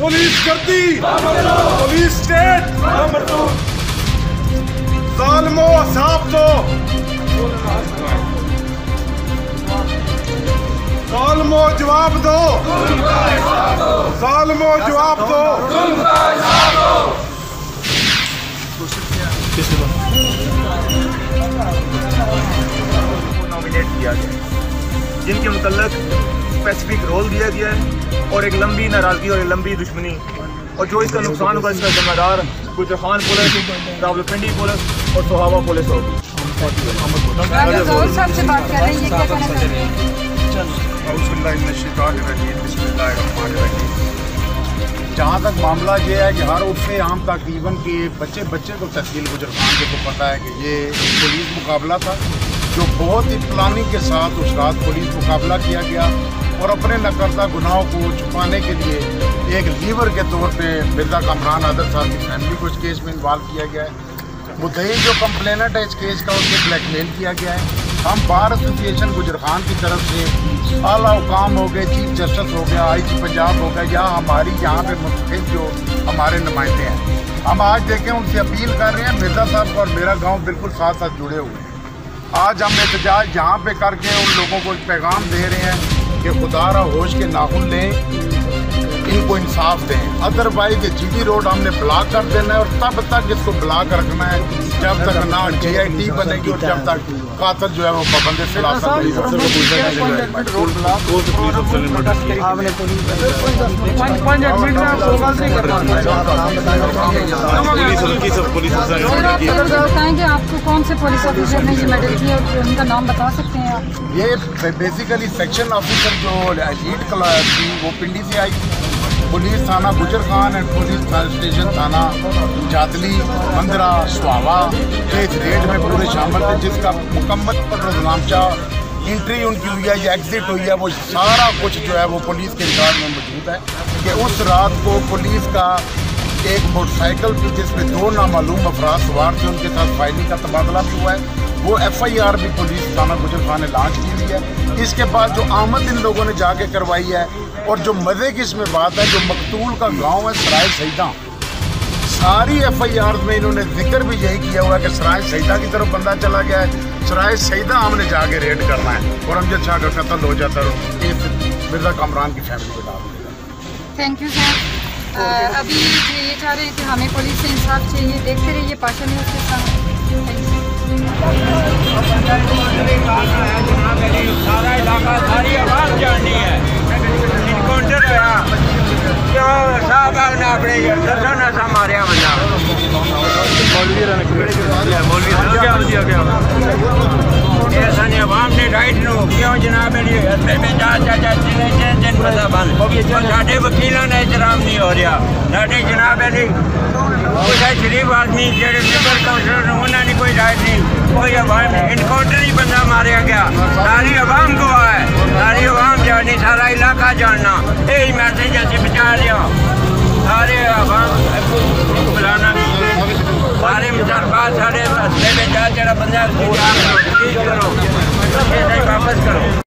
Police गर्दी, police state, जालिमो साहब दो, जालिमो जवाब दो, जालिमो जवाब दो। नॉमिनेट किया गया जिनके मुतल्लिक स्पेसिफिक रोल दिया गया है और एक लंबी नाराजगी और एक लंबी दुश्मनी और जो इसका नुकसान होगा इसका जिम्मेदार गुजर खान पुलिस, रावलपिंडी पुलिस और सोहावा पुलिस होगी। जहाँ तक मामला ये है कि हर उससे आम तक इवन के बच्चे को तहसील गुजर खान को पता है कि ये पुलिस मुकाबला था जो बहुत ही प्लानिंग के साथ उस रात पुलिस मुकाबला किया गया और अपने नकरदा गुनाहों को छुपाने के लिए एक लीवर के तौर पे मिर्जा कामरान आदर साहब की फैमिली को इस केस में इन्वॉल्व किया गया है। मुद्दई जो कंप्लेनेंट है इस केस का उसको ब्लैकमेल किया गया है। हम बार एसोसिएशन गुजर खान की तरफ से आला हुकाम हो गए, चीफ जस्टिस हो गया, IG पंजाब हो गया या हमारी यहाँ पे मुस्तकिल जो हमारे नुमाइंदे हैं, हम आज देखें उनसे अपील कर रहे हैं। मिर्जा साहब और मेरा गाँव बिल्कुल साथ साथ जुड़े हुए हैं। आज हम एहतजाज यहाँ पे करके उन लोगों को एक पैगाम दे रहे हैं कि खुदारा होश के नाखून लें, इनको इंसाफ दें, अदरवाइज GD रोड हमने ब्लॉक कर देना है और तब तक इसको ब्लॉक रखना है जब तक ना JIT बनेगी और जब तक कातिल जो है वो पाबंदी से आपको कौन से पुलिस ऑफिसर ने ये मेडल किया और उनका नाम बता सकते हैं आप? ये बेसिकली सेक्शन ऑफिसर जो लीड क्लास थी वो पिंडी से आई, पुलिस थाना गुजर खान एंड पुलिस स्टेशन थाना जादली, मंदरा, स्वावा इस रेड में पूरे शामिल थे जिसका मुकम्मल रोजनामचा एंट्री उनकी हुई है या एग्जिट हुई है, वो सारा कुछ जो है वो पुलिस के रिकॉर्ड में मौजूद है कि उस रात को पुलिस का एक मोटरसाइकिल जिसमें 2 नामालूम अफराद सवार थे उनके साथ फायरिंग का तबादला भी हुआ है। वो FIR भी पुलिस थाना गुजर खान ने लॉन्च की हुई है। इसके बाद जो आमद इन लोगों ने जाके करवाई है और जो मज़े की इसमें बात है, जो मकतूल का गांव है सराय सईदा, सारी FIR में इन्होंने जिक्र भी यही किया हुआ है कि सराय सईदा की तरफ बंदा चला गया है, सराय सईदा हमने जाके रेड करना है और अमजद शाह का कत्ल हो जाता है मिर्जा कामरान की फैमिली को डाल देगा। Thank you sir. अभी ये चाह रहे हैं कि हमें पुलिस से इंसाफ चाहिए। देखते रहिए पाशा न्यूज़ के साथ। सारा इलाका सारी आवाज़ जाननी है। इनकाउंटर होया क्यों साहब ने अपने दर्शन ऐसा मारे बंदा ऐसा नहीं अवाम ने राइट नो क्यों जनाब में जा दिन पता बंद साढ़े वकीलों ने एहतराम नहीं हो रहा साढ़े जनाब कुछ शरीफ आदमी जेडे लिबरल काउंसलर उन्होंने कोई राइट नहीं, कोई अवाम इनकाउंटर ही बंदा मारा गया। सारी अवाम गवाह है, सारी अवाम जाननी, सारा इलाका जानना, यही मैसेज ऐसे बचा लिया सारे अवाम बुलाना सारे मुसलमान सारे जरा बंदा वापस करो।